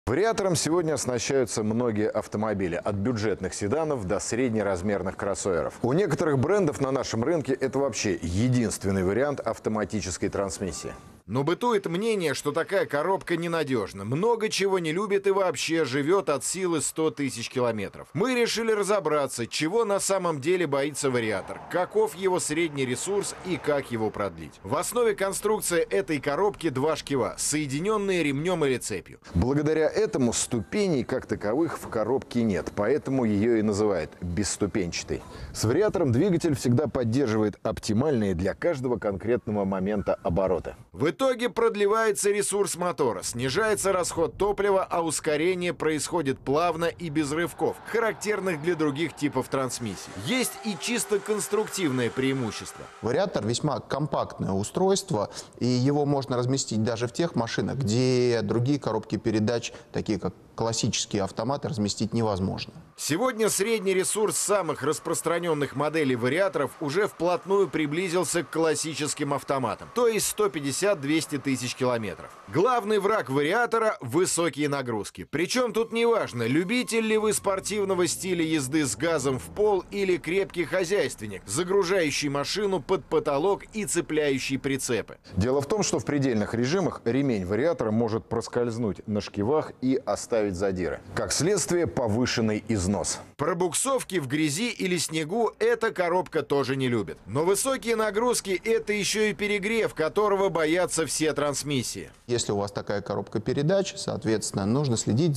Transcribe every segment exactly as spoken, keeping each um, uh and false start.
Вариатором сегодня оснащаются многие автомобили, от бюджетных седанов до среднеразмерных кроссоверов. У некоторых брендов на нашем рынке это вообще единственный вариант автоматической трансмиссии. Но бытует мнение, что такая коробка ненадежна, много чего не любит и вообще живет от силы сто тысяч километров. Мы решили разобраться, чего на самом деле боится вариатор, каков его средний ресурс и как его продлить. В основе конструкции этой коробки два шкива, соединенные ремнем или цепью. Благодаря этому ступеней как таковых в коробке нет, поэтому ее и называют бесступенчатой. С вариатором двигатель всегда поддерживает оптимальные для каждого конкретного момента обороты. В итоге продлевается ресурс мотора, снижается расход топлива, а ускорение происходит плавно и без рывков, характерных для других типов трансмиссий. Есть и чисто конструктивное преимущество. Вариатор весьма компактное устройство, и его можно разместить даже в тех машинах, где другие коробки передач, такие как классические автоматы, разместить невозможно. Сегодня средний ресурс самых распространенных моделей вариаторов уже вплотную приблизился к классическим автоматам, то есть сто пятьдесят — двести тысяч километров. Главный враг вариатора – высокие нагрузки. Причем тут неважно, любитель ли вы спортивного стиля езды с газом в пол или крепкий хозяйственник, загружающий машину под потолок и цепляющий прицепы. Дело в том, что в предельных режимах ремень вариатора может проскользнуть на шкивах и оставить задиры. Как следствие, повышенный износ. Пробуксовки в грязи или снегу эта коробка тоже не любит. Но высокие нагрузки – это еще и перегрев, которого боятся все трансмиссии. Если у вас такая коробка передач, соответственно, нужно следить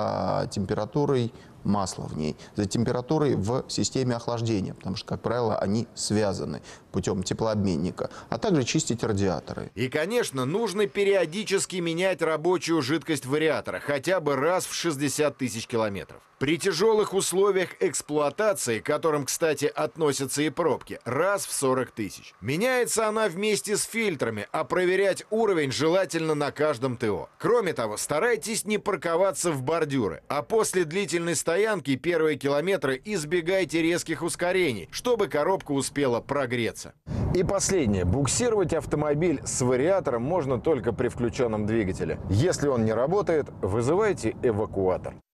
за температурой масла в ней, за температурой в системе охлаждения, потому что, как правило, они связаны путем теплообменника, а также чистить радиаторы. И, конечно, нужно периодически менять рабочую жидкость вариатора, хотя бы раз в шестьдесят тысяч километров. При тяжелых условиях эксплуатации, к которым, кстати, относятся и пробки, раз в сорок тысяч. Меняется она вместе с фильтрами, а проверять уровень желательно на каждом ТО. Кроме того, старайтесь не парковаться в бордюры, а после длительной стоянки первые километры избегайте резких ускорений, чтобы коробка успела прогреться. И последнее. Буксировать автомобиль с вариатором можно только при включенном двигателе. Если он не работает, вызывайте эвакуатор.